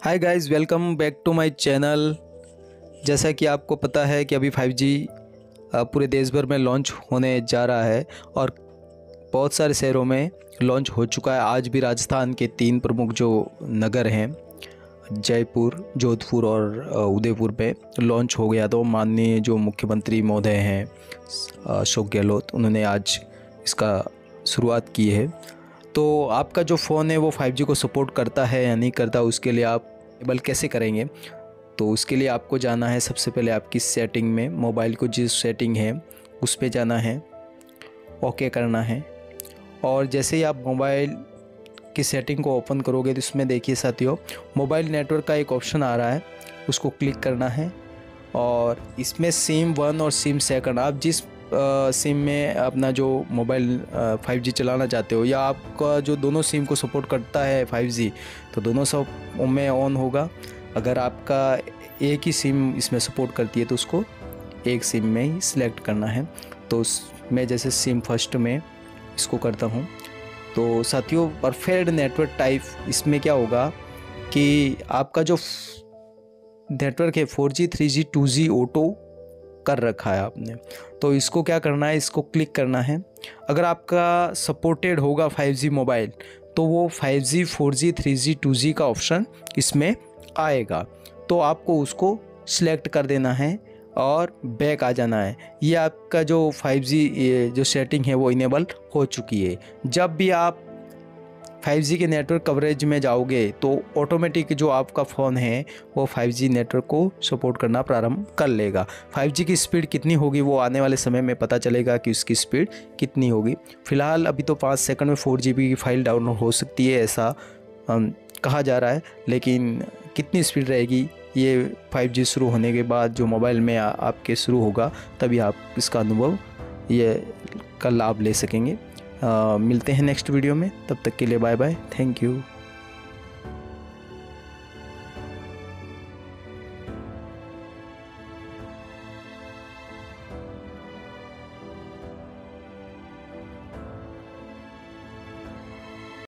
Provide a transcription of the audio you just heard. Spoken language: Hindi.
Hi guys, welcome back to my channel. जैसा कि आपको पता है कि अभी 5G पूरे देश भर में लॉन्च होने जा रहा है और बहुत सारे शहरों में लॉन्च हो चुका है। आज भी राजस्थान के 3 प्रमुख जो नगर हैं, जयपुर, जोधपुर और उदयपुर में लॉन्च हो गया। तो माननीय जो मुख्यमंत्री महोदय हैं अशोक गहलोत, उन्होंने आज इसका शुरुआत की है। तो आपका जो फ़ोन है वो 5G को सपोर्ट करता है या नहीं करता, उसके लिए आप इनेबल कैसे करेंगे। तो उसके लिए आपको जाना है सबसे पहले आपकी सेटिंग में, मोबाइल को जिस सेटिंग है उस पे जाना है, ओके करना है। और जैसे ही आप मोबाइल की सेटिंग को ओपन करोगे तो इसमें देखिए साथियों, मोबाइल नेटवर्क का एक ऑप्शन आ रहा है, उसको क्लिक करना है। और इसमें सिम 1 और सिम 2, आप जिस सिम में अपना जो मोबाइल 5G चलाना चाहते हो या आपका जो दोनों सिम को सपोर्ट करता है 5G, तो दोनों सब में ऑन होगा। अगर आपका एक ही सिम इसमें सपोर्ट करती है तो उसको एक सिम में ही सिलेक्ट करना है। तो मैं जैसे सिम फर्स्ट में इसको करता हूँ। तो साथियों, परफेक्ट नेटवर्क टाइप इसमें क्या होगा कि आपका जो नेटवर्क है 4G 3G 2G ऑटो कर रखा है आपने, तो इसको क्या करना है, इसको क्लिक करना है। अगर आपका सपोर्टेड होगा 5G मोबाइल तो वो 5G 4G 3G 2G का ऑप्शन इसमें आएगा, तो आपको उसको सिलेक्ट कर देना है और बैक आ जाना है। ये आपका जो 5G जो सेटिंग है वो इनेबल हो चुकी है। जब भी आप 5G के नेटवर्क कवरेज में जाओगे तो ऑटोमेटिक जो आपका फ़ोन है वो 5G नेटवर्क को सपोर्ट करना प्रारंभ कर लेगा। 5G की स्पीड कितनी होगी वो आने वाले समय में पता चलेगा कि उसकी स्पीड कितनी होगी। फ़िलहाल अभी तो 5 सेकंड में 4 GB की फाइल डाउनलोड हो सकती है, ऐसा कहा जा रहा है। लेकिन कितनी स्पीड रहेगी ये 5G शुरू होने के बाद जो मोबाइल में आपके शुरू होगा, तभी आप इसका अनुभव ये का लाभ ले सकेंगे। मिलते हैं नेक्स्ट वीडियो में, तब तक के लिए बाय बाय, थैंक यू।